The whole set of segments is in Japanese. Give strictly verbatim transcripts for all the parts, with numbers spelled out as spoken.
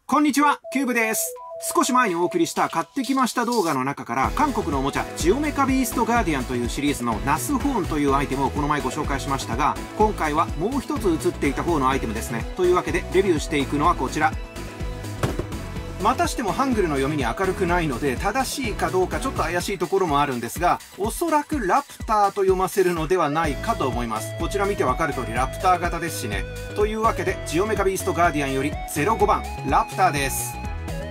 こんにちは、キューブです。少し前にお送りした買ってきました動画の中から韓国のおもちゃジオメカビーストガーディアンというシリーズのナスホーンというアイテムをこの前ご紹介しましたが、今回はもう一つ映っていた方のアイテムですね。というわけでレビューしていくのはこちら。またしてもハングルの読みに明るくないので正しいかどうかちょっと怪しいところもあるんですが、おそらくラプターと読ませるのではないかと思います。こちら見てわかる通りラプター型ですしね。というわけでジオメカビーストガーディアンよりゼロごばんラプターです。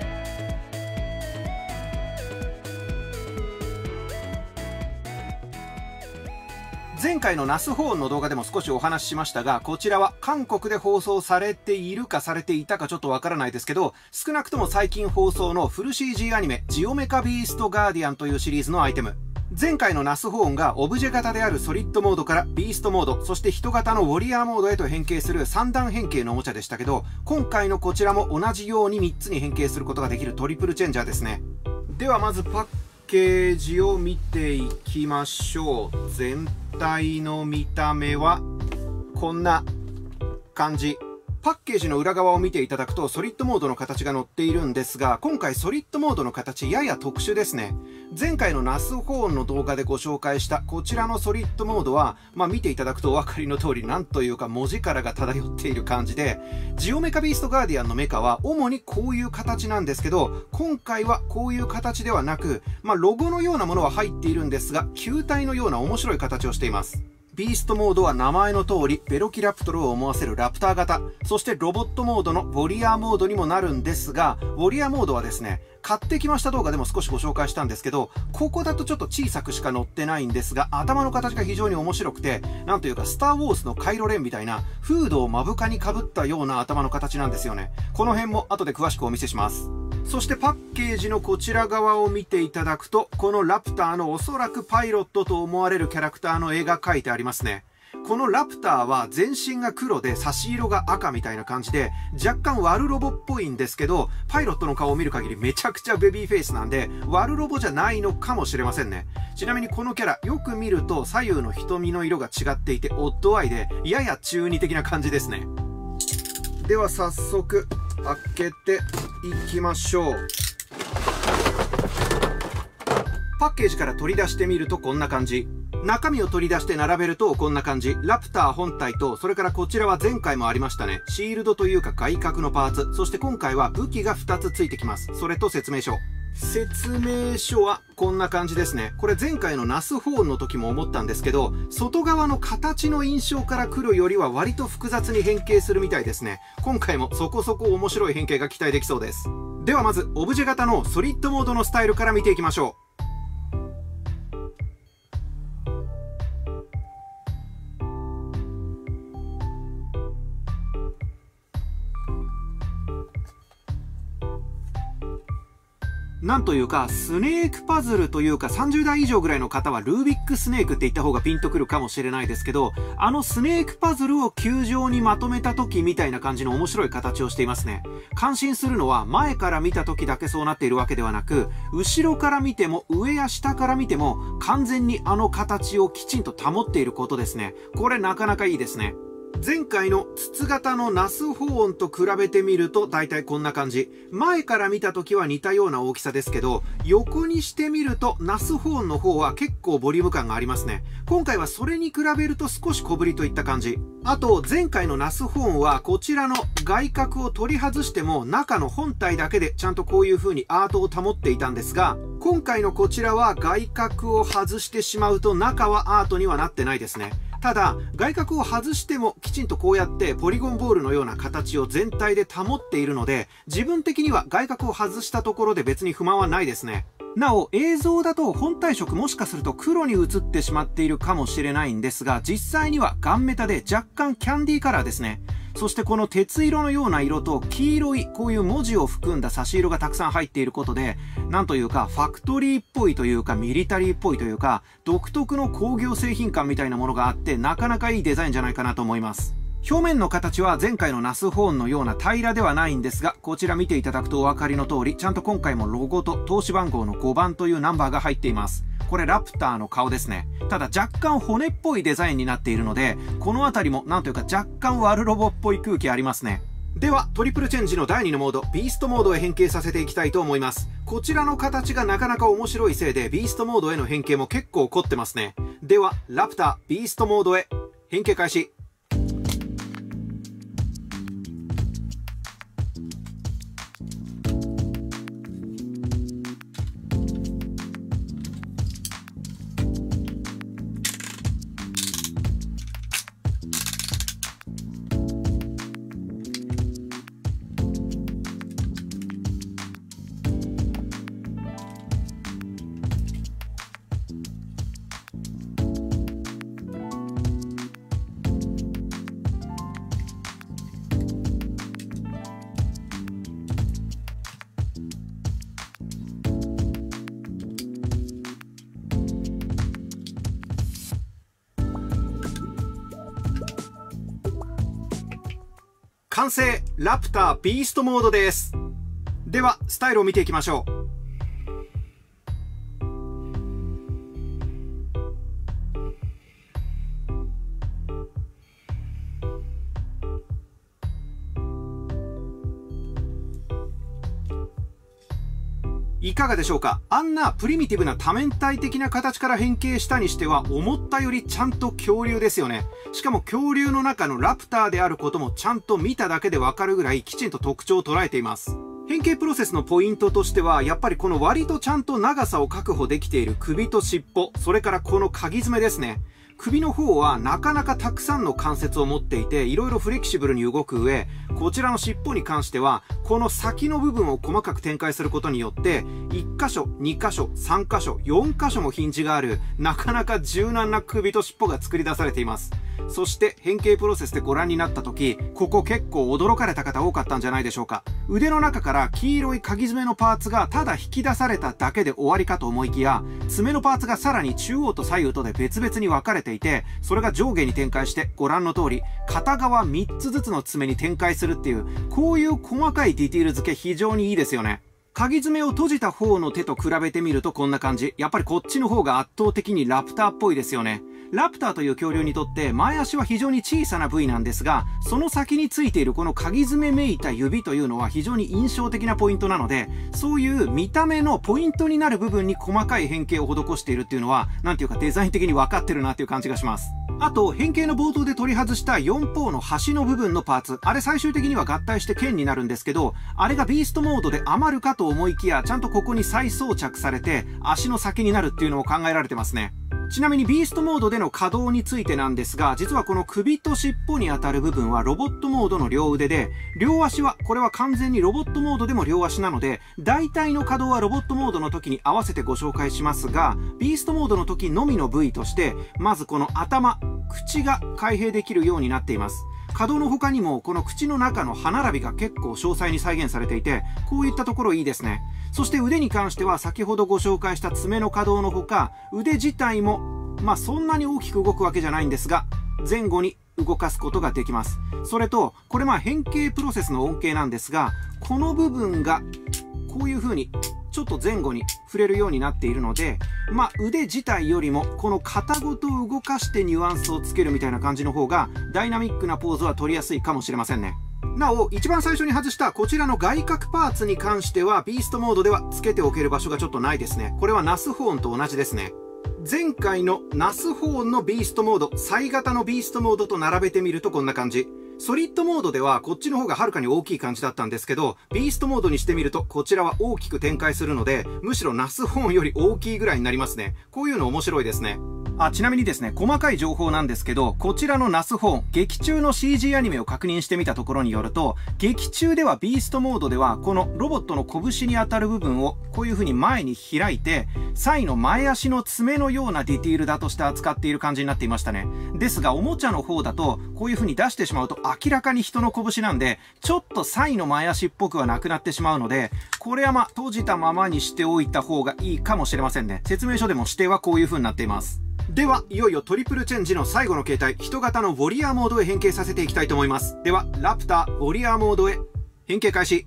前回のナスホーンの動画でも少しお話ししましたが、こちらは韓国で放送されているかされていたかちょっとわからないですけど、少なくとも最近放送のフル シージー アニメジオメカビーストガーディアンというシリーズのアイテム。前回のナスホーンがオブジェ型であるソリッドモードからビーストモード、そして人型のウォリアーモードへと変形するさん段変形のおもちゃでしたけど、今回のこちらも同じようにみっつに変形することができるトリプルチェンジャーですね。ではまずパッケージを見ていきましょう。全体の見た目はこんな感じ。パッケージの裏側を見ていただくとソリッドモードの形が載っているんですが、今回ソリッドモードの形やや特殊ですね。前回のナスホーンの動画でご紹介したこちらのソリッドモードは、まあ見ていただくとお分かりの通り、なんというか文字柄が漂っている感じで、ジオメカビーストガーディアンのメカは主にこういう形なんですけど、今回はこういう形ではなく、まあロゴのようなものは入っているんですが、球体のような面白い形をしています。ビーストモードは名前の通りベロキラプトルを思わせるラプター型、そしてロボットモードのウォリアーモードにもなるんですが、ウォリアーモードはですね、買ってきました動画でも少しご紹介したんですけど、ここだとちょっと小さくしか載ってないんですが、頭の形が非常に面白くて、なんというかスター・ウォーズのカイロレンみたいなフードを目深にかぶったような頭の形なんですよね。この辺も後で詳しくお見せします。そしてパッケージのこちら側を見ていただくと、このラプターのおそらくパイロットと思われるキャラクターの絵が描いてありますね。このラプターは全身が黒で差し色が赤みたいな感じで、若干悪ロボっぽいんですけど、パイロットの顔を見る限りめちゃくちゃベビーフェイスなんで悪ロボじゃないのかもしれませんね。ちなみにこのキャラよく見ると左右の瞳の色が違っていてオッドアイでやや中二的な感じですね。では早速開けていきましょう。パッケージから取り出してみるとこんな感じ。中身を取り出して並べるとこんな感じ。ラプター本体と、それからこちらは前回もありましたね、シールドというか外角のパーツ、そして今回は武器がふたつついてきます。それと説明書。説明書はこんな感じですね。これ前回のナスホーンの時も思ったんですけど、外側の形の印象から来るよりは割と複雑に変形するみたいですね。今回もそこそこ面白い変形が期待できそうです。ではまずオブジェ型のソリッドモードのスタイルから見ていきましょう。なんというか、スネークパズルというかさんじゅうだい以上ぐらいの方はルービックスネークって言った方がピンとくるかもしれないですけど、あのスネークパズルを球状にまとめた時みたいな感じの面白い形をしていますね。感心するのは前から見た時だけそうなっているわけではなく、後ろから見ても上や下から見ても完全にあの形をきちんと保っていることですね。これなかなかいいですね。前回の筒型のナスホーンと比べてみると大体こんな感じ。前から見た時は似たような大きさですけど、横にしてみるとナスホーンの方は結構ボリューム感がありますね。今回はそれに比べると少し小ぶりといった感じ。あと前回のナスホーンはこちらの外角を取り外しても中の本体だけでちゃんとこういう風にアートを保っていたんですが、今回のこちらは外角を外してしまうと中はアートにはなってないですね。ただ外角を外してもきちんとこうやってポリゴンボールのような形を全体で保っているので、自分的には外角を外したところで別に不満はないですね。なお映像だと本体色もしかすると黒に映ってしまっているかもしれないんですが、実際にはガンメタで若干キャンディーカラーですね。そしてこの鉄色のような色と黄色いこういう文字を含んだ差し色がたくさん入っていることで、なんというかファクトリーっぽいというかミリタリーっぽいというか独特の工業製品感みたいなものがあって、なかなかいいデザインじゃないかなと思います。表面の形は前回のナスホーンのような平らではないんですが、こちら見ていただくとお分かりの通り、ちゃんと今回もロゴと投資番号のごばんというナンバーが入っています。これラプターの顔ですね。ただ若干骨っぽいデザインになっているので、この辺りもなんというか若干悪ロボっぽい空気ありますね。 ではトリプルチェンジのだいにのモード、ビーストモードへ変形させていきたいと思います。こちらの形がなかなか面白いせいでビーストモードへの変形も結構凝ってますね。ではラプタービーストモードへ変形開始。完成！ラプタービーストモードです。ではスタイルを見ていきましょう。いかがでしょうか。あんなプリミティブな多面体的な形から変形したにしては思ったよりちゃんと恐竜ですよね。しかも恐竜の中のラプターであることもちゃんと見ただけでわかるぐらいきちんと特徴を捉えています。変形プロセスのポイントとしてはやっぱりこの割とちゃんと長さを確保できている首と尻尾、それからこのかぎ爪ですね。首の方はなかなかたくさんの関節を持っていていろいろフレキシブルに動く上、こちらの尻尾に関してはこの先の部分を細かく展開することによっていっ箇所、に箇所、さん箇所、よん箇所もヒンジがあるなかなか柔軟な首と尻尾が作り出されています。そして変形プロセスでご覧になった時、ここ結構驚かれた方多かったんじゃないでしょうか。腕の中から黄色いかぎ爪のパーツがただ引き出されただけで終わりかと思いきや、爪のパーツがさらに中央と左右とで別々に分かれていて、それが上下に展開してご覧の通り片側みっつずつの爪に展開するっていう、こういう細かいディティール付け非常にいいですよね。かぎ爪を閉じた方の手と比べてみるとこんな感じ。やっぱりこっちの方が圧倒的にラプターっぽいですよね。ラプターという恐竜にとって前足は非常に小さな部位なんですが、その先についているこのかぎ爪めいた指というのは非常に印象的なポイントなので、そういう見た目のポイントになる部分に細かい変形を施しているっていうのは、なんていうかデザイン的に分かってるなっていう感じがします。あと変形の冒頭で取り外したよん方の端の部分のパーツ、あれ最終的には合体して剣になるんですけど、あれがビーストモードで余るかと思いきやちゃんとここに再装着されて足の先になるっていうのも考えられてますね。ちなみにビーストモードでの稼働についてなんですが、実はこの首と尻尾に当たる部分はロボットモードの両腕で、両足はこれは完全にロボットモードでも両足なので、大体の稼働はロボットモードの時に合わせてご紹介しますが、ビーストモードの時のみの部位として、まずこの頭、口が開閉できるようになっています。稼働の他にもこの口の中の歯並びが結構詳細に再現されていて、こういったところいいですね。そして腕に関しては先ほどご紹介した爪の稼働のほか、腕自体もまあそんなに大きく動くわけじゃないんですが、前後に動かすことができます。それとこれまあ変形プロセスの恩恵なんですが、この部分がこういう風にちょっと前後に触れるようになっているので、まあ腕自体よりもこの肩ごと動かしてニュアンスをつけるみたいな感じの方がダイナミックなポーズは取りやすいかもしれませんね。なお一番最初に外したこちらの外角パーツに関してはビーストモードではつけておける場所がちょっとないですね。これはナスホーンと同じですね。前回のナスホーンのビーストモード、際型のビーストモードと並べてみるとこんな感じ。ソリッドモードではこっちの方がはるかに大きい感じだったんですけど、ビーストモードにしてみるとこちらは大きく展開するので、むしろナスホーンより大きいぐらいになりますね。こういうの面白いですね。あ、ちなみにですね、細かい情報なんですけど、こちらのナスホーン、劇中の シージー アニメを確認してみたところによると、劇中ではビーストモードでは、このロボットの拳に当たる部分をこういう風に前に開いて、サイの前足の爪のようなディティールだとして扱っている感じになっていましたね。ですが、おもちゃの方だと、こういう風に出してしまうと明らかに人の拳なんで、ちょっとサイの前足っぽくはなくなってしまうので、これはまあ、閉じたままにしておいた方がいいかもしれませんね。説明書でも指定はこういう風になっています。では、いよいよトリプルチェンジの最後の形態、人型のウォリアーモードへ変形させていきたいと思います。では、ラプター、ウォリアーモードへ変形開始。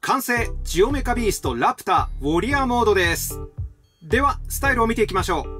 完成ジオメカビーストラプターウォリアーモードです。では、スタイルを見ていきましょう。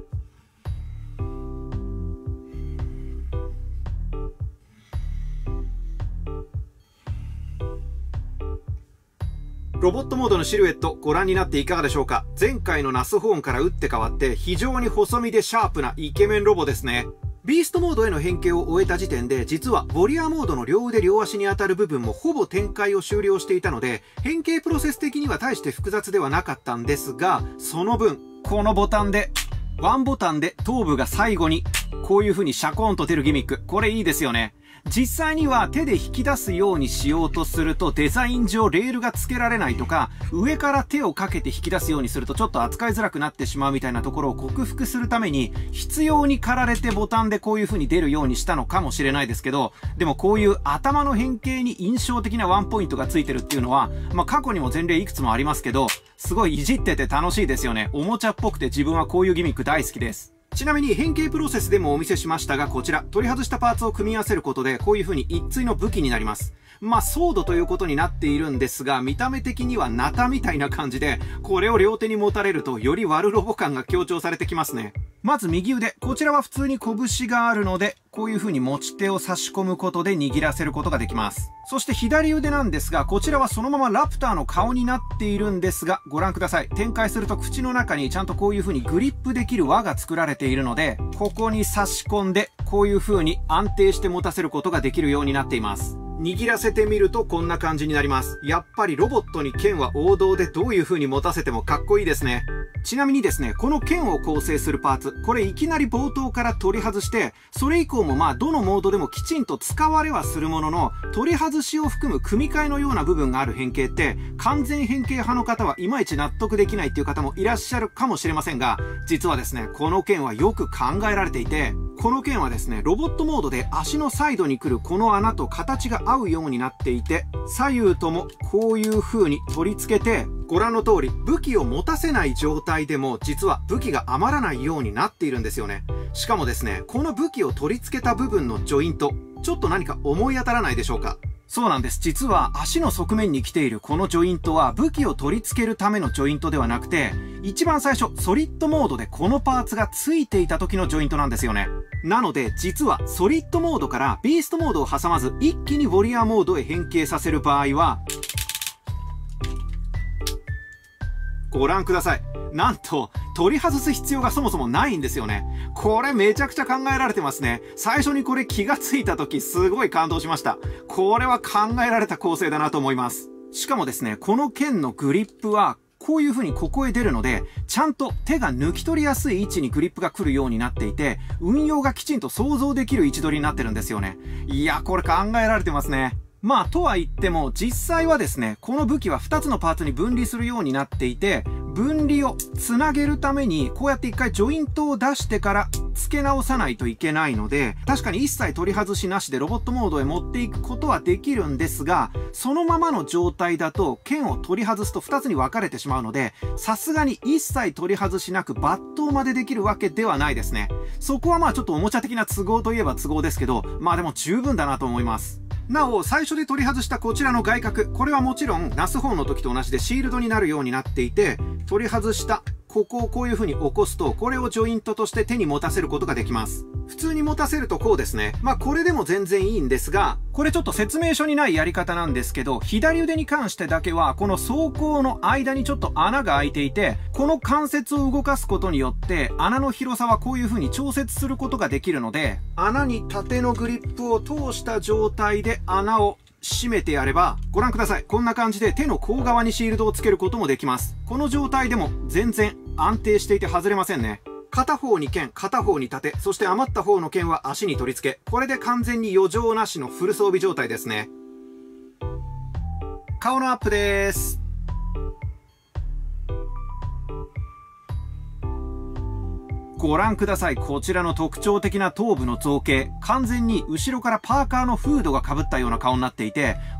ロボットモードのシルエットご覧になっていかがでしょうか。前回のナスホーンから打って変わって非常に細身でシャープなイケメンロボですね。ビーストモードへの変形を終えた時点で実はウォリアーモードの両腕両足に当たる部分もほぼ展開を終了していたので、変形プロセス的には大して複雑ではなかったんですが、その分このボタンでワンボタンで頭部が最後にこういう風にシャコーンと出るギミック、これいいですよね。実際には手で引き出すようにしようとするとデザイン上レールが付けられないとか、上から手をかけて引き出すようにするとちょっと扱いづらくなってしまうみたいなところを克服するために必要に駆られてボタンでこういう風に出るようにしたのかもしれないですけど、でもこういう頭の変形に印象的なワンポイントが付いてるっていうのは、まあ過去にも前例いくつもありますけど、すごいいじってて楽しいですよね。おもちゃっぽくて自分はこういうギミック大好きです。ちなみに変形プロセスでもお見せしましたが、こちら取り外したパーツを組み合わせることでこういう風に一対の武器になります。まあソードということになっているんですが、見た目的にはナタみたいな感じで、これを両手に持たれるとより悪ロボ感が強調されてきますね。まず右腕、こちらは普通に拳があるので、こういう風に持ち手を差し込むことで握らせることができます。そして左腕なんですが、こちらはそのままラプターの顔になっているんですが、ご覧ください。展開すると口の中にちゃんとこういう風にグリップできる輪が作られているので、ここに差し込んでこういう風に安定して持たせることができるようになっています。握らせてみるとこんな感じになります。やっぱりロボットに剣は王道で、どういう風に持たせてもかっこいいですね。ちなみにですね、この剣を構成するパーツ、これいきなり冒頭から取り外して、それ以降もまあどのモードでもきちんと使われはするものの、取り外しを含む組み替えのような部分がある変形って、完全変形派の方はいまいち納得できないっていう方もいらっしゃるかもしれませんが、実はですね、この剣はよく考えられていて、この剣はですね、ロボットモードで足のサイドに来るこの穴と形が合うようになっていて、左右ともこういう風に取り付けて、ご覧の通り武器を持たせない状態でも実は武器が余らないようになっているんですよね。しかもですね、この武器を取り付けた部分のジョイント、ちょっと何か思い当たらないでしょうか。そうなんです。実は足の側面に来ているこのジョイントは武器を取り付けるためのジョイントではなくて、一番最初ソリッドモードでこのパーツが付いていた時のジョイントなんですよね。なので実はソリッドモードからビーストモードを挟まず一気にウォリアーモードへ変形させる場合は、ご覧ください。なんと取り外す必要がそもそもないんですよね。これめちゃくちゃ考えられてますね。最初にこれ気がついた時すごい感動しました。これは考えられた構成だなと思います。しかもですね、この剣のグリップはこういう風にここへ出るので、ちゃんと手が抜き取りやすい位置にグリップが来るようになっていて、運用がきちんと想像できる位置取りになってるんですよね。いや、これ考えられてますね。まあ、とは言っても、実際はですね、この武器はふたつのパーツに分離するようになっていて、分離をつなげるために、こうやって一回ジョイントを出してから付け直さないといけないので、確かに一切取り外しなしでロボットモードへ持っていくことはできるんですが、そのままの状態だと、剣を取り外すとふたつに分かれてしまうので、さすがに一切取り外しなく抜刀までできるわけではないですね。そこはまあちょっとおもちゃ的な都合といえば都合ですけど、まあでも十分だなと思います。なお、最初で取り外したこちらの外角、これはもちろんナスホーンの時と同じでシールドになるようになっていて、取り外したここをこういう風に起こすと、これをジョイントとして手に持たせることができます。普通に持たせるとこうですね。まあこれでも全然いいんですが、これちょっと説明書にないやり方なんですけど、左腕に関してだけはこの走行の間にちょっと穴が開いていて、この関節を動かすことによって穴の広さはこういう風に調節することができるので、穴に縦のグリップを通した状態で穴を閉めてやれば、ご覧ください。こんな感じで手の甲側にシールドをつけることもできます。この状態でも全然安定していて外れませんね。片方に剣、片方に盾、そして余った方の剣は足に取り付け、これで完全に余剰なしのフル装備状態ですね。顔のアップです。ご覧ください。こちらの特徴的な頭部の造形、完全に後ろからパーカーのフードが被ったような顔になっていて、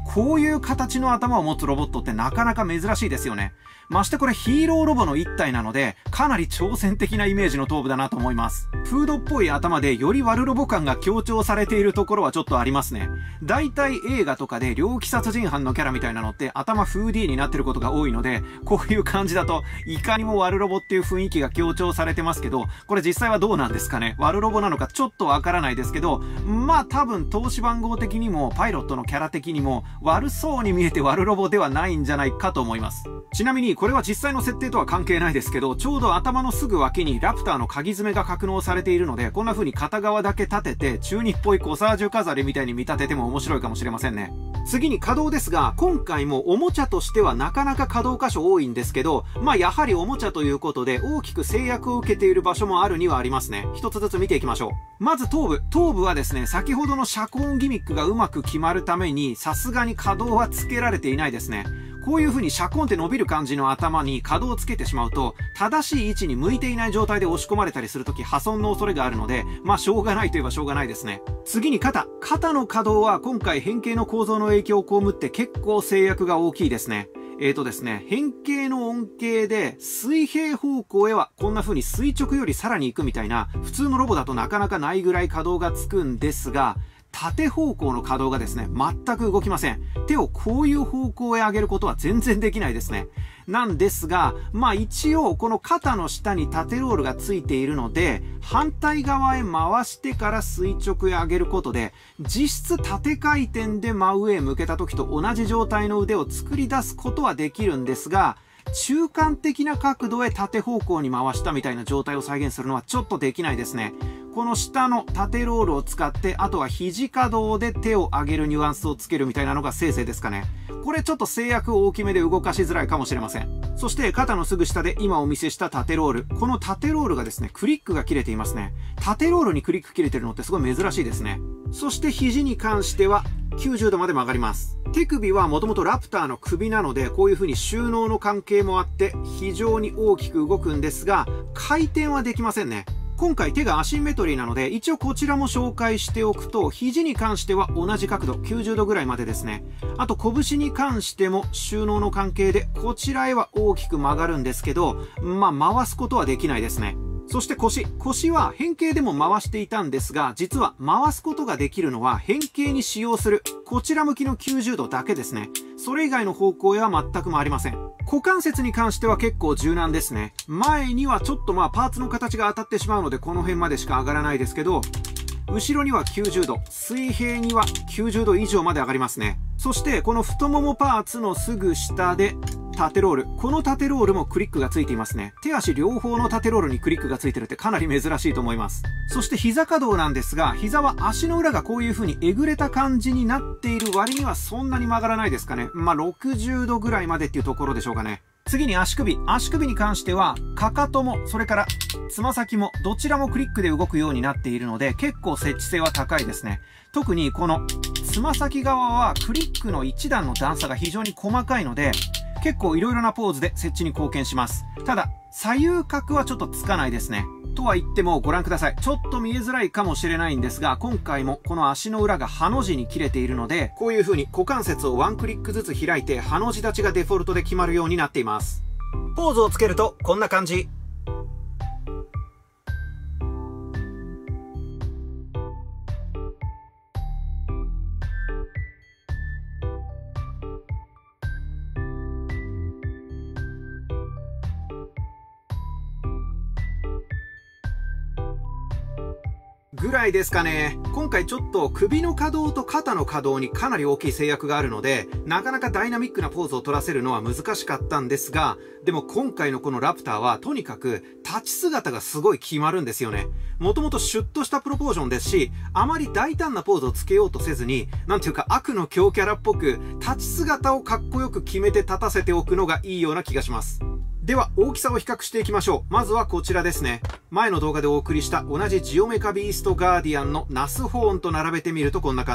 こういう形の頭を持つロボットってなかなか珍しいですよね。ましてこれヒーローロボの一体なので、かなり挑戦的なイメージの頭部だなと思います。フードっぽい頭でより悪ロボ感が強調されているところはちょっとありますね。大体映画とかで猟奇殺人犯のキャラみたいなのって頭 フーディー になってることが多いので、こういう感じだといかにも悪ロボっていう雰囲気が強調されてますけど、これ実際はどうなんですかね。悪ロボなのかちょっとわからないですけど、まあ多分投資番号的にもパイロットのキャラ的にも悪そうに見えて悪ロボではないんじゃないかと思います。ちなみにこれは実際の設定とは関係ないですけど、ちょうど頭のすぐ脇にラプターの鍵爪が格納されているので、こんな風に片側だけ立てて中二っぽいコサージュ飾りみたいに見立てても面白いかもしれませんね。次に稼働ですが、今回もおもちゃとしてはなかなか稼働箇所多いんですけど、まあやはりおもちゃということで大きく制約を受けている場所もあるにはありますね。一つずつ見ていきましょう。まず頭部。頭部はですね、先ほどの遮光ギミックがうまく決まるために、さすがに稼働はつけられていないですね。こういう風にシャコンって伸びる感じの頭に可動をつけてしまうと、正しい位置に向いていない状態で押し込まれたりするとき破損の恐れがあるので、まあしょうがないといえばしょうがないですね。次に肩。肩の可動は今回変形の構造の影響を被って結構制約が大きいですね。えーとですね、変形の恩恵で水平方向へはこんな風に垂直よりさらに行くみたいな、普通のロボだとなかなかないぐらい可動がつくんですが、縦方向の可動がですね、全く動きません。手をこういう方向へ上げることは全然できないですね。なんですが、まあ一応この肩の下に縦ロールがついているので、反対側へ回してから垂直へ上げることで、実質縦回転で真上へ向けた時と同じ状態の腕を作り出すことはできるんですが、中間的な角度へ縦方向に回したみたいな状態を再現するのはちょっとできないですね。この下の縦ロールを使って、あとは肘可動で手を上げるニュアンスをつけるみたいなのがせいぜいですかね。これちょっと制約大きめで動かしづらいかもしれません。そして肩のすぐ下で今お見せした縦ロール。この縦ロールがですね、クリックが切れていますね。縦ロールにクリック切れてるのってすごい珍しいですね。そして肘に関してはきゅうじゅうどまで曲がります。手首はもともとラプターの首なので、こういう風に収納の関係もあって非常に大きく動くんですが、回転はできませんね。今回手がアシンメトリーなので、一応こちらも紹介しておくと、肘に関しては同じ角度、きゅうじゅうどぐらいまでですね。あと拳に関しても収納の関係で、こちらへは大きく曲がるんですけど、まあ回すことはできないですね。そして腰。腰は変形でも回していたんですが、実は回すことができるのは変形に使用するこちら向きのきゅうじゅうどだけですね。それ以外の方向へは全く回りません。股関節に関しては結構柔軟ですね。前にはちょっとまあパーツの形が当たってしまうのでこの辺までしか上がらないですけど、後ろにはきゅうじゅうど、水平にはきゅうじゅうど以上まで上がりますね。そしてこの太ももパーツのすぐ下で縦ロール。この縦ロールもクリックがついていますね。手足両方の縦ロールにクリックがついてるってかなり珍しいと思います。そして膝可動なんですが、膝は足の裏がこういう風にえぐれた感じになっている割にはそんなに曲がらないですかね。まあろくじゅうどぐらいまでっていうところでしょうかね。次に足首。足首に関しては、かかとも、それからつま先もどちらもクリックで動くようになっているので、結構設置性は高いですね。特にこのつま先側はクリックの一段の段差が非常に細かいので、結構いろいろなポーズで設置に貢献します。ただ、左右角はちょっとつかないですね。とは言ってもご覧ください。ちょっと見えづらいかもしれないんですが、今回もこの足の裏がハの字に切れているので、こういう風に股関節をワンクリックずつ開いて、ハの字立ちがデフォルトで決まるようになっています。ポーズをつけるとこんな感じ。ぐらいですかね。今回ちょっと首の可動と肩の可動にかなり大きい制約があるので、なかなかダイナミックなポーズを取らせるのは難しかったんですが、でも今回のこのラプターはとにかく立ち姿がすごい決まるんですよね。もともとシュッとしたプロポーションですし、あまり大胆なポーズをつけようとせずに、なんていうか悪の強キャラっぽく、立ち姿をかっこよく決めて立たせておくのがいいような気がします。では大きさを比較していきましょう。まずはこちらですね。前の動画でお送りした同じジオメカビーストガーディアンのナスホーンと並べてみるとこんな感じ。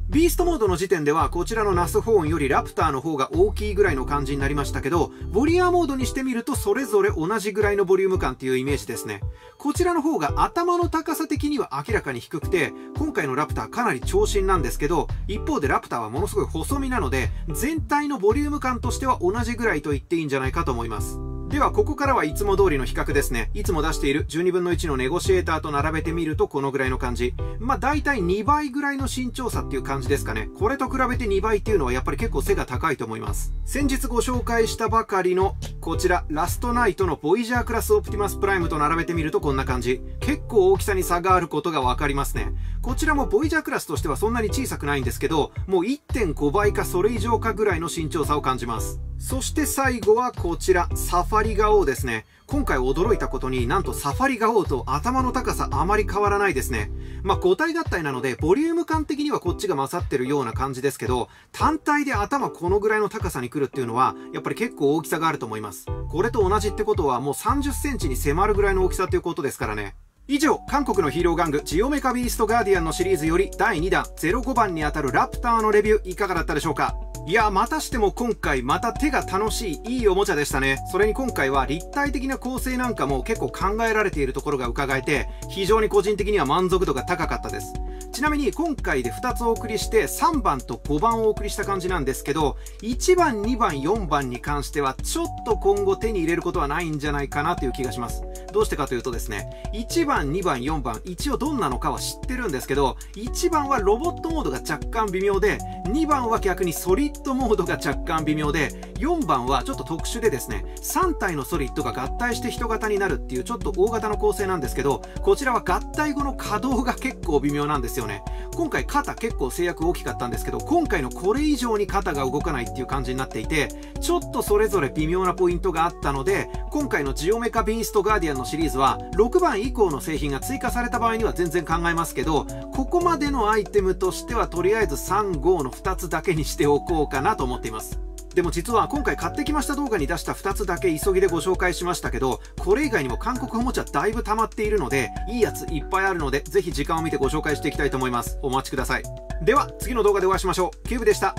ビーストモードの時点ではこちらのナスホーンよりラプターの方が大きいぐらいの感じになりましたけど、ウォリアーモードにしてみるとそれぞれ同じぐらいのボリューム感っていうイメージですね。こちらの方が頭の高さ的には明らかに低くて、今回のラプターかなり長身なんですけど、一方でラプターはものすごい細身なので、全体のボリューム感としては同じぐらいと言っていいんじゃないかと思います。ではここからはいつも通りの比較ですね。いつも出しているじゅうにぶんのいちのネゴシエーターと並べてみるとこのぐらいの感じ。まあ大体にばいぐらいの身長差っていう感じですかね。これと比べてにばいっていうのはやっぱり結構背が高いと思います。先日ご紹介したばかりのこちらラストナイトのボイジャークラスオプティマスプライムと並べてみるとこんな感じ。結構大きさに差があることがわかりますね。こちらもボイジャークラスとしてはそんなに小さくないんですけど、もう いってんごばいかそれ以上かぐらいの身長差を感じます。そして最後はこちら、サファリガオーですね。今回驚いたことになんとサファリガオーと頭の高さあまり変わらないですね。まあご体合体なのでボリューム感的にはこっちが勝ってるような感じですけど、単体で頭このぐらいの高さに来るっていうのはやっぱり結構大きさがあると思います。これと同じってことはもうさんじゅっセンチに迫るぐらいの大きさっていうことですからね。以上、韓国のヒーロー玩具ジオメカビーストガーディアンのシリーズよりだいにだんゼロごばんにあたるラプターのレビューいかがだったでしょうか。いや、またしても今回また手が楽しいいいおもちゃでしたね。それに今回は立体的な構成なんかも結構考えられているところが伺えて、非常に個人的には満足度が高かったです。ちなみに今回でふたつお送りしてさんばんとごばんをお送りした感じなんですけど、いちばんにばんよんばんに関してはちょっと今後手に入れることはないんじゃないかなという気がします。どうしてかというとですね、いちばんにばんよんばん一応どんなのかは知ってるんですけど、いちばんはロボットモードが若干微妙で、にばんは逆にソリッドモードが若干微妙で、よんばんはちょっと特殊でですね、さんたいのソリッドが合体して人型になるっていうちょっと大型の構成なんですけど、こちらは合体後の稼働が結構微妙なんですよね。今回肩結構制約大きかったんですけど、今回のこれ以上に肩が動かないっていう感じになっていて、ちょっとそれぞれ微妙なポイントがあったので、今回のジオメカビーストガーディアンのシリーズはろくばん以降の製品が追加された場合には全然考えますけど、ここまでのアイテムとしてはとりあえずさん、ごのふたつだけにしておこうかなと思っています。でも実は今回買ってきました動画に出したふたつだけ急ぎでご紹介しましたけど、これ以外にも韓国おもちゃだいぶ溜まっているので、いいやついっぱいあるので、ぜひ時間を見てご紹介していきたいと思います。お待ちください。では次の動画でお会いしましょう。キューブでした。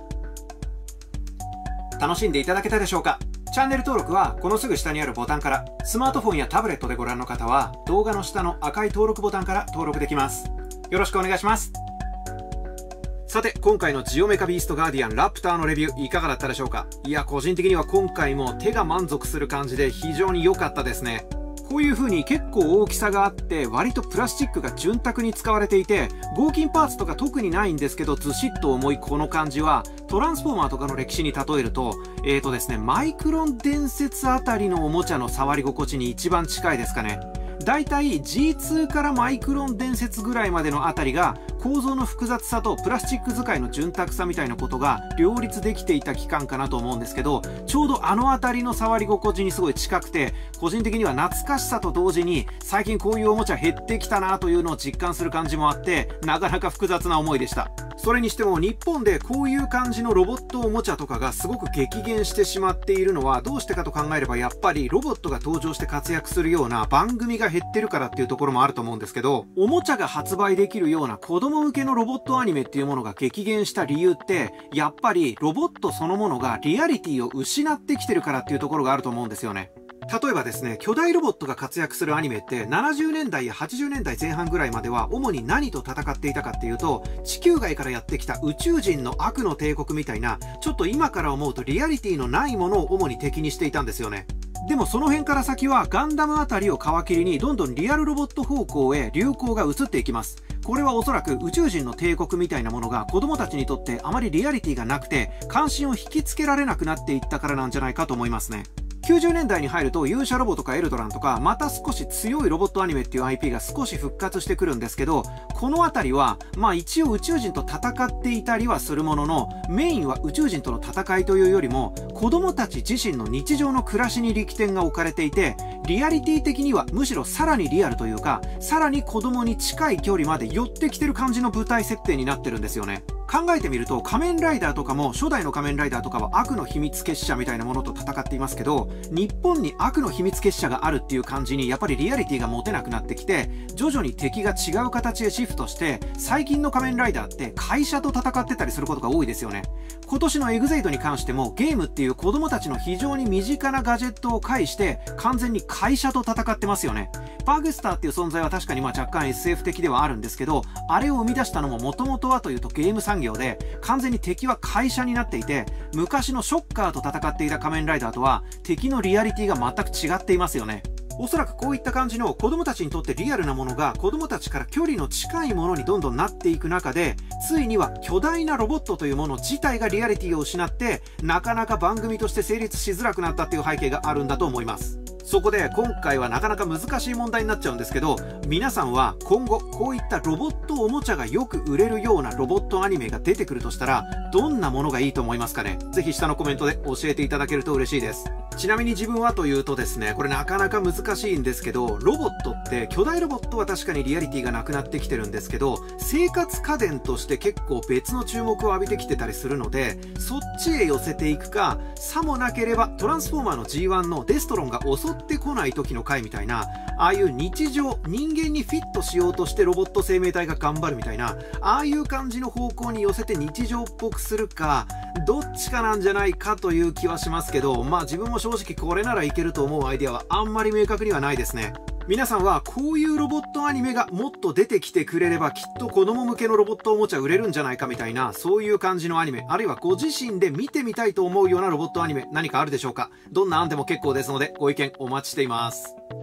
楽しんでいただけたでしょうか。チャンネル登録はこのすぐ下にあるボタンから、スマートフォンやタブレットでご覧の方は動画の下の赤い登録ボタンから登録できます。よろしくお願いします。さて、今回のジオメカビーストガーディアンラプターのレビューいかがだったでしょうか。いや、個人的には今回も手が満足する感じで非常に良かったですね。こういう風に結構大きさがあって割とプラスチックが潤沢に使われていて、合金パーツとか特にないんですけどずしっと重いこの感じはトランスフォーマーとかの歴史に例えると、えーとですね、マイクロン伝説あたりのおもちゃの触り心地に一番近いですかね。だいたい ジーツー からマイクロン伝説ぐらいまでのあたりが構造の複雑さとプラスチック使いの潤沢さみたいなことが両立できていた期間かなと思うんですけど、ちょうどあのあたりの触り心地にすごい近くて、個人的には懐かしさと同時に最近こういうおもちゃ減ってきたなというのを実感する感じもあって、なかなか複雑な思いでした。それにしても日本でこういう感じのロボットおもちゃとかがすごく激減してしまっているのはどうしてかと考えれば、やっぱりロボットが登場して活躍するような番組が減ってるからっていうところもあると思うんですけど、おもちゃが発売できるような子供向けのロボットアニメっていうものが激減した理由って、やっぱりロボットそのものがリアリティを失ってきてるからっていうところがあると思うんですよね。例えばですね、巨大ロボットが活躍するアニメってななじゅうねんだいやはちじゅうねんだいぜん半ぐらいまでは主に何と戦っていたかっていうと、地球外からやってきた宇宙人の悪の帝国みたいな、ちょっと今から思うとリアリティのないものを主に敵にしていたんですよね。でもその辺から先はガンダムあたりを皮切りにどんどんリアルロボット方向へ流行が移っていきます。これはおそらく宇宙人の帝国みたいなものが子供たちにとってあまりリアリティがなくて関心を引きつけられなくなっていったからなんじゃないかと思いますね。きゅうじゅうねんだいに入ると勇者ロボとかエルドランとかまた少し強いロボットアニメっていう アイピー が少し復活してくるんですけど、この辺りはまあ一応宇宙人と戦っていたりはするものの、メインは宇宙人との戦いというよりも子供たち自身の日常の暮らしに力点が置かれていて、リアリティ的にはむしろさらにリアルというか、さらに子供に近い距離まで寄ってきてる感じの舞台設定になってるんですよね。 考えてみると仮面ライダーとかも初代の仮面ライダーとかは悪の秘密結社みたいなものと戦っていますけど、日本に悪の秘密結社があるっていう感じにやっぱりリアリティが持てなくなってきて、徐々に敵が違う形へシフトして、最近の仮面ライダーって会社と戦ってたりすることが多いですよね。今年のエグゼイドに関してもゲームっていう子供たちの非常に身近なガジェットを介して完全に会社と戦ってますよね。バグスターっていう存在は確かにまあ若干 エスエフ 的ではあるんですけど、あれを生み出したのも元々はというとゲーム産業で、完全に敵は会社になっていて、昔のショッカーと戦っていた仮面ライダーとは敵のリアリティが全く違っていますよね。おそらくこういった感じの子供たちにとってリアルなものが子供たちから距離の近いものにどんどんなっていく中で、ついには巨大なロボットというもの自体がリアリティを失って、なかなか番組として成立しづらくなったっていう背景があるんだと思います。そこで今回はなかなか難しい問題になっちゃうんですけど、皆さんは今後こういったロボットおもちゃがよく売れるようなロボットアニメが出てくるとしたら、どんなものがいいと思いますかね。ぜひ下のコメントで教えていただけると嬉しいです。ちなみに自分はというとですね、これなかなか難しいんですけど、ロボットって巨大ロボットは確かにリアリティがなくなってきてるんですけど、生活家電として結構別の注目を浴びてきてたりするので、そっちへ寄せていくか、さもなければトランスフォーマーの ジーワン のデストロンが襲ってこない時の回みたいな、ああいう日常人間にフィットしようとしてロボット生命体が頑張るみたいな、ああいう感じの方向に寄せて日常っぽくするか、どっちかなんじゃないかという気はしますけど、まあ自分も正直これならいけると思うアイデアはあんまり明確にはないですね。皆さんはこういうロボットアニメがもっと出てきてくれればきっと子供向けのロボットおもちゃ売れるんじゃないかみたいな、そういう感じのアニメ、あるいはご自身で見てみたいと思うようなロボットアニメ何かあるでしょうか。どんな案でも結構ですのでご意見お待ちしています。